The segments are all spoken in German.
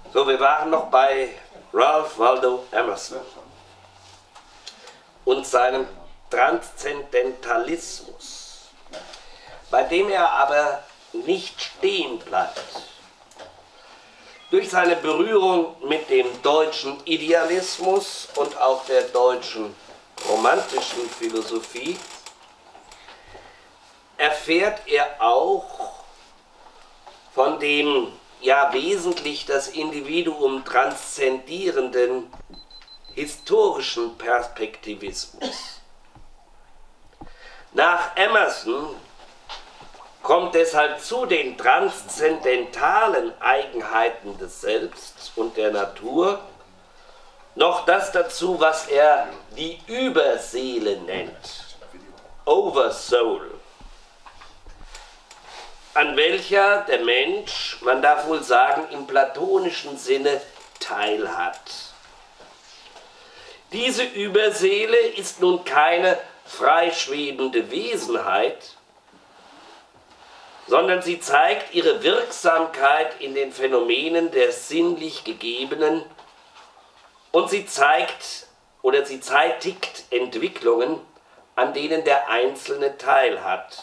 So, wir waren noch bei Ralph Waldo Emerson und seinem Transzendentalismus, bei dem er aber nicht stehen bleibt. Durch seine Berührung mit dem deutschen Idealismus und auch der deutschen romantischen Philosophie erfährt er auch von dem ja wesentlich das Individuum transzendierenden historischen Perspektivismus. Nach Emerson kommt deshalb zu den transzendentalen Eigenheiten des Selbst und der Natur noch das dazu, was er die Überseele nennt, Oversoul, an welcher der Mensch, man darf wohl sagen, im platonischen Sinne teilhat. Diese Überseele ist nun keine freischwebende Wesenheit, sondern sie zeigt ihre Wirksamkeit in den Phänomenen der sinnlich Gegebenen und sie zeigt oder sie zeitigt Entwicklungen, an denen der Einzelne teilhat.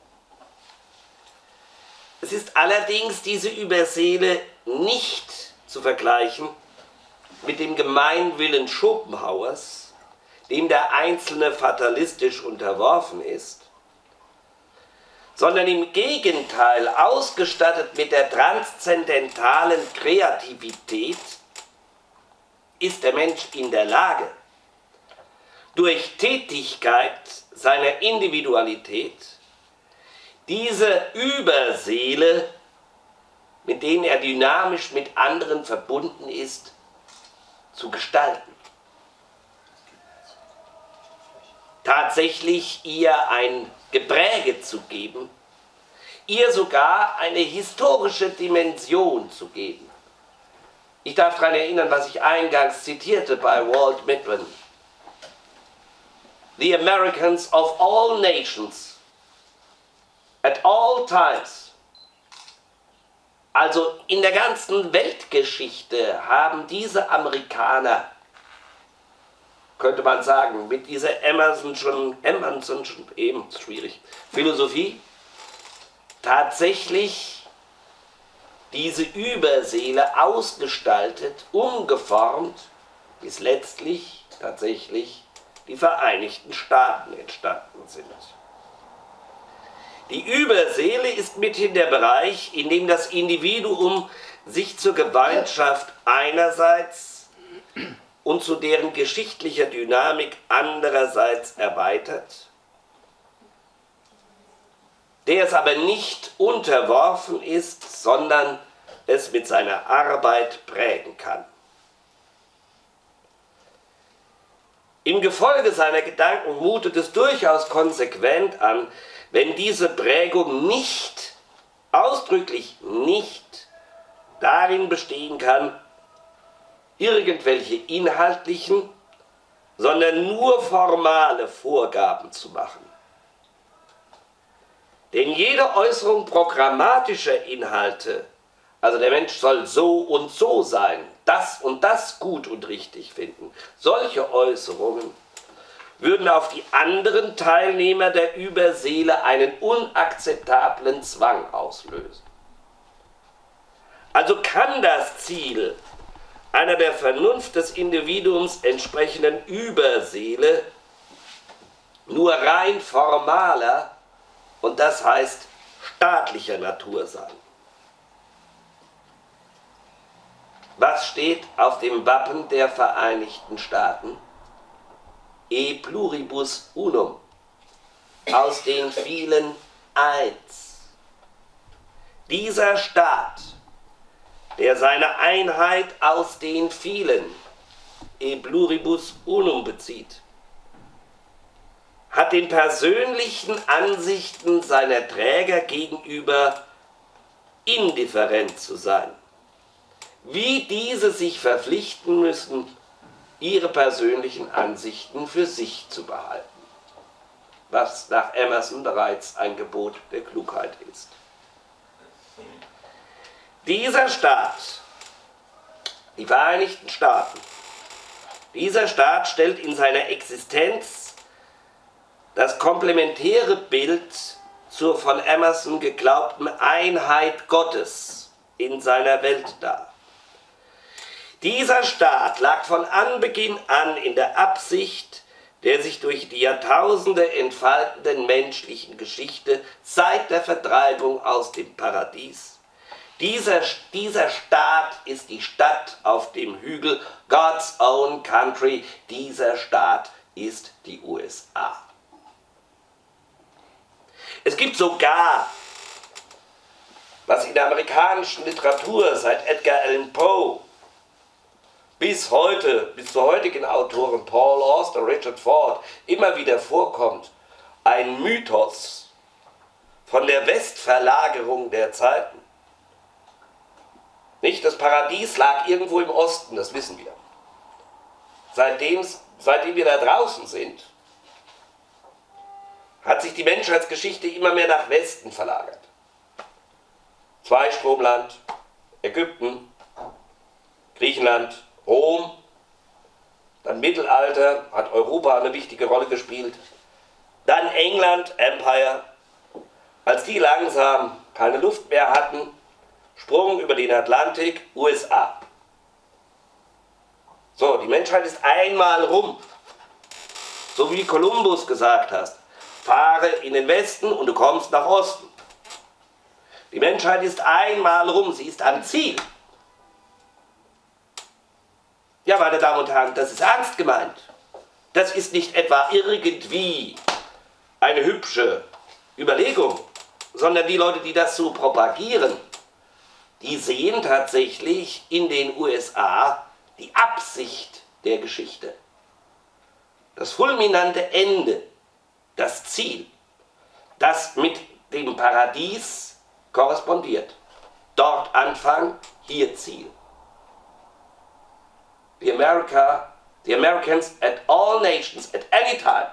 Es ist allerdings diese Überseele nicht zu vergleichen mit dem Gemeinwillen Schopenhauers, dem der Einzelne fatalistisch unterworfen ist, sondern im Gegenteil ausgestattet mit der transzendentalen Kreativität ist der Mensch in der Lage, durch Tätigkeit seiner Individualität diese Überseele, mit denen er dynamisch mit anderen verbunden ist, zu gestalten. Tatsächlich ihr ein Gepräge zu geben, ihr sogar eine historische Dimension zu geben. Ich darf daran erinnern, was ich eingangs zitierte bei Walt Whitman. The Americans of all nations at all times, also in der ganzen Weltgeschichte, haben diese Amerikaner, könnte man sagen, mit dieser Emerson'schen eben schwierig, Philosophie, tatsächlich diese Überseele ausgestaltet, umgeformt, bis letztlich tatsächlich die Vereinigten Staaten entstanden sind. Die Überseele ist mithin der Bereich, in dem das Individuum sich zur Gemeinschaft einerseits und zu deren geschichtlicher Dynamik andererseits erweitert, der es aber nicht unterworfen ist, sondern es mit seiner Arbeit prägen kann. Im Gefolge seiner Gedanken mutet es durchaus konsequent an, wenn diese Prägung nicht, ausdrücklich nicht, darin bestehen kann, irgendwelche inhaltlichen, sondern nur formale Vorgaben zu machen. Denn jede Äußerung programmatischer Inhalte, also der Mensch soll so und so sein, das und das gut und richtig finden, solche Äußerungen würden auf die anderen Teilnehmer der Überseele einen unakzeptablen Zwang auslösen. Also kann das Ziel einer der Vernunft des Individuums entsprechenden Überseele nur rein formaler, und das heißt staatlicher Natur sein. Was steht auf dem Wappen der Vereinigten Staaten? E pluribus unum, aus den vielen eins. Dieser Staat, der seine Einheit aus den vielen, e pluribus unum bezieht, hat den persönlichen Ansichten seiner Träger gegenüber indifferent zu sein, wie diese sich verpflichten müssen, ihre persönlichen Ansichten für sich zu behalten, was nach Emerson bereits ein Gebot der Klugheit ist. Dieser Staat die Vereinigten Staaten. Dieser Staat stellt in seiner Existenz das komplementäre Bild zur von Emerson geglaubten Einheit Gottes in seiner Welt dar. Dieser Staat lag von Anbeginn an in der Absicht der sich durch die Jahrtausende entfaltenden menschlichen Geschichte seit der Vertreibung aus dem Paradies. Dieser Staat ist die Stadt auf dem Hügel, God's own country. Dieser Staat ist die USA. Es gibt sogar, was in der amerikanischen Literatur seit Edgar Allan Poe bis zur heutigen Autoren Paul Auster, Richard Ford immer wieder vorkommt, ein Mythos von der Westverlagerung der Zeiten. Nicht, das Paradies lag irgendwo im Osten, das wissen wir. Seitdem wir da draußen sind, hat sich die Menschheitsgeschichte immer mehr nach Westen verlagert. Zweistromland, Ägypten, Griechenland, Rom, dann Mittelalter, hat Europa eine wichtige Rolle gespielt. Dann England, Empire. Als die langsam keine Luft mehr hatten, Sprung über den Atlantik, USA. So, die Menschheit ist einmal rum. So wie Kolumbus gesagt hat, fahre in den Westen und du kommst nach Osten. Die Menschheit ist einmal rum, sie ist am Ziel. Ja, meine Damen und Herren, das ist ernst gemeint. Das ist nicht etwa irgendwie eine hübsche Überlegung, sondern die Leute, die das so propagieren, die sehen tatsächlich in den USA die Absicht der Geschichte. Das fulminante Ende, das Ziel, das mit dem Paradies korrespondiert. Dort Anfang, hier Ziel. The Americans at all nations, at any time.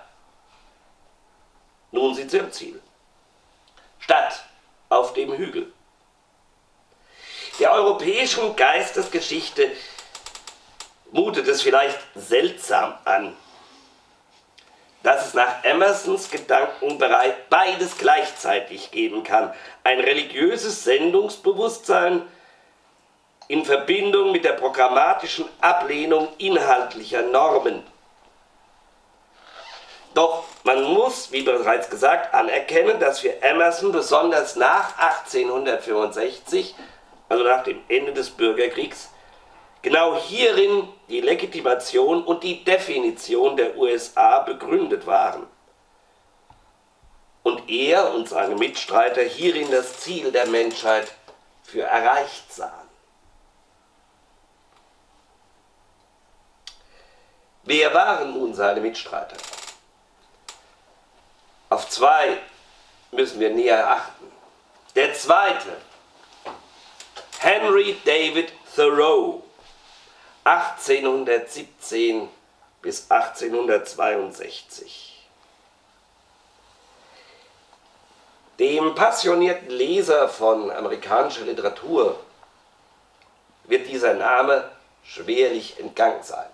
Nun sind sie im Ziel. Stadt auf dem Hügel. Der europäischen Geistesgeschichte mutet es vielleicht seltsam an, dass es nach Emersons Gedanken beides gleichzeitig geben kann. Ein religiöses Sendungsbewusstsein in Verbindung mit der programmatischen Ablehnung inhaltlicher Normen. Doch man muss, wie bereits gesagt, anerkennen, dass für Emerson besonders nach 1865, also nach dem Ende des Bürgerkriegs, genau hierin die Legitimation und die Definition der USA begründet waren. Und er und seine Mitstreiter hierin das Ziel der Menschheit für erreicht sahen. Wer waren nun seine Mitstreiter? Auf zwei müssen wir näher achten. Der zweite, Henry David Thoreau, 1817 bis 1862. Dem passionierten Leser von amerikanischer Literatur wird dieser Name schwerlich entgangen sein.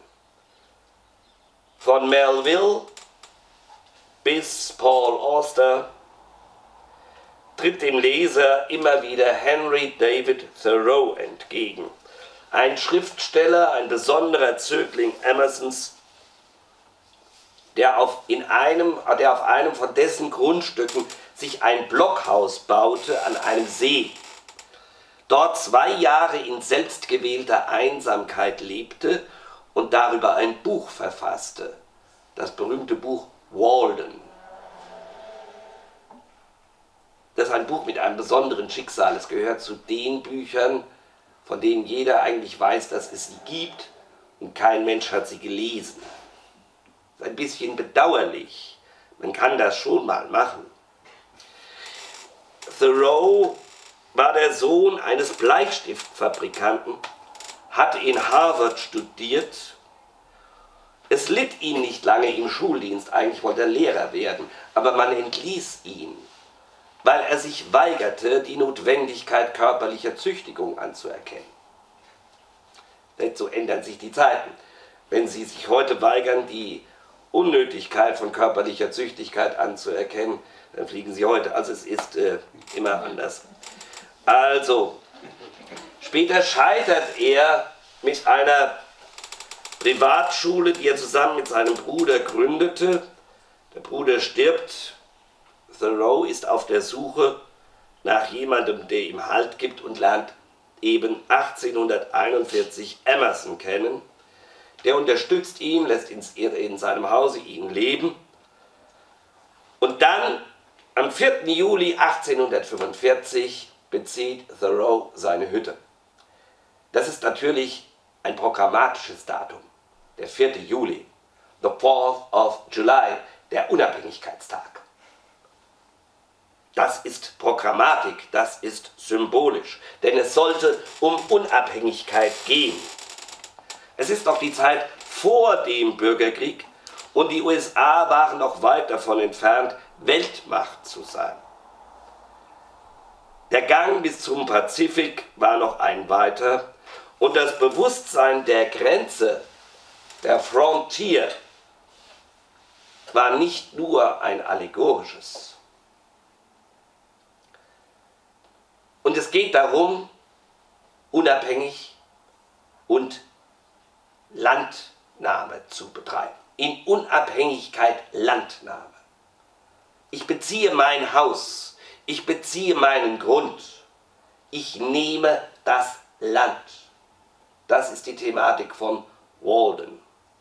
Von Melville bis Paul Auster tritt dem Leser immer wieder Henry David Thoreau entgegen. Ein Schriftsteller, ein besonderer Zögling Emersons, der auf einem von dessen Grundstücken sich ein Blockhaus baute an einem See. Dort 2 Jahre in selbstgewählter Einsamkeit lebte und darüber ein Buch verfasste, das berühmte Buch Walden. Das ist ein Buch mit einem besonderen Schicksal. Es gehört zu den Büchern, von denen jeder eigentlich weiß, dass es sie gibt und kein Mensch hat sie gelesen. Das ist ein bisschen bedauerlich. Man kann das schon mal machen. Thoreau war der Sohn eines Bleistiftfabrikanten, hatte in Harvard studiert. Es litt ihn nicht lange im Schuldienst, eigentlich wollte er Lehrer werden, aber man entließ ihn, weil er sich weigerte, die Notwendigkeit körperlicher Züchtigung anzuerkennen. Nicht so ändern sich die Zeiten. Wenn Sie sich heute weigern, die Unnötigkeit von körperlicher Züchtigkeit anzuerkennen, dann fliegen Sie heute. Also es ist immer anders. Also, später scheitert er mit einer Privatschule, die er zusammen mit seinem Bruder gründete. Der Bruder stirbt. Thoreau ist auf der Suche nach jemandem, der ihm Halt gibt, und lernt eben 1841 Emerson kennen. Der unterstützt ihn, lässt in seinem Hause ihn leben. Und dann, am 4. Juli 1845, bezieht Thoreau seine Hütte. Das ist natürlich ein programmatisches Datum, der 4. Juli, the 4th of July, der Unabhängigkeitstag. Das ist Programmatik, das ist symbolisch, denn es sollte um Unabhängigkeit gehen. Es ist noch die Zeit vor dem Bürgerkrieg und die USA waren noch weit davon entfernt, Weltmacht zu sein. Der Gang bis zum Pazifik war noch ein weiter und das Bewusstsein der Grenze, der Frontier, war nicht nur ein allegorisches. Und es geht darum, unabhängig und Landnahme zu betreiben. In Unabhängigkeit Landnahme. Ich beziehe mein Haus, ich beziehe meinen Grund, ich nehme das Land. Das ist die Thematik von Walden.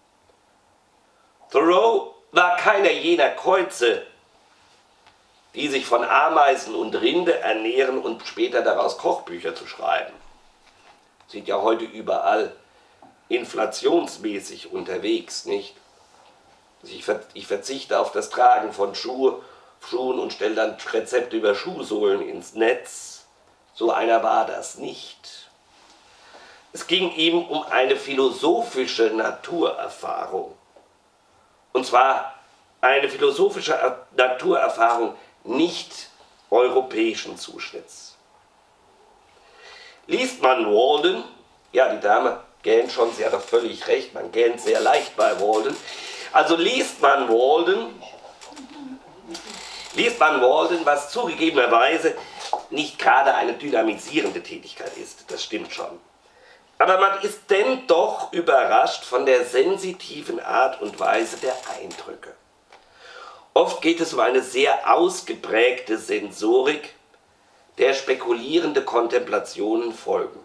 Thoreau war keiner jener Käuze, die sich von Ameisen und Rinde ernähren und später daraus Kochbücher zu schreiben. Sind ja heute überall inflationsmäßig unterwegs, nicht? Ich verzichte auf das Tragen von Schuhen und stelle dann Rezepte über Schuhsohlen ins Netz. So einer war das nicht. Es ging ihm um eine philosophische Naturerfahrung. Und zwar eine philosophische Naturerfahrung nicht europäischen Zuschnitts. Liest man Walden, ja, die Dame gähnt schon, sie hat doch völlig recht, man gähnt sehr leicht bei Walden. Also liest man Walden, was zugegebenerweise nicht gerade eine dynamisierende Tätigkeit ist, das stimmt schon. Aber man ist denn doch überrascht von der sensitiven Art und Weise der Eindrücke. Oft geht es um eine sehr ausgeprägte Sensorik, der spekulierende Kontemplationen folgen.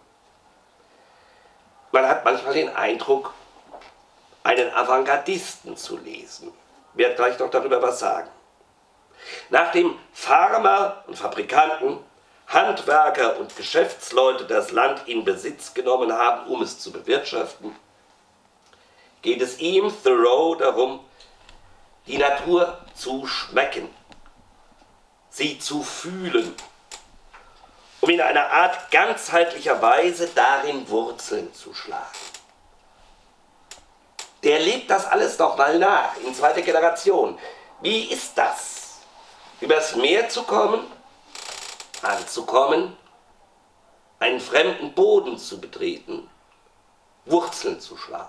Man hat manchmal den Eindruck, einen Avantgardisten zu lesen. Ich werde gleich noch darüber was sagen. Nachdem Farmer und Fabrikanten, Handwerker und Geschäftsleute das Land in Besitz genommen haben, um es zu bewirtschaften, geht es ihm, Thoreau, darum, die Natur zu schmecken, sie zu fühlen, um in einer Art ganzheitlicher Weise darin Wurzeln zu schlagen. Der lebt das alles noch mal nach, in zweiter Generation. Wie ist das? Übers Meer zu kommen, anzukommen, einen fremden Boden zu betreten, Wurzeln zu schlagen.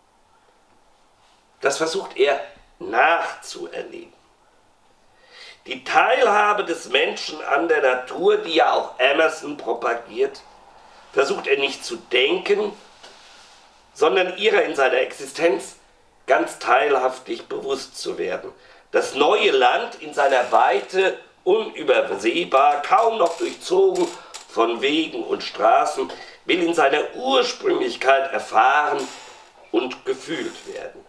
Das versucht er nachzuerleben. Die Teilhabe des Menschen an der Natur, die ja auch Emerson propagiert, versucht er nicht zu denken, sondern ihrer in seiner Existenz ganz teilhaftig bewusst zu werden. Das neue Land in seiner Weite, unübersehbar, kaum noch durchzogen von Wegen und Straßen, will in seiner Ursprünglichkeit erfahren und gefühlt werden.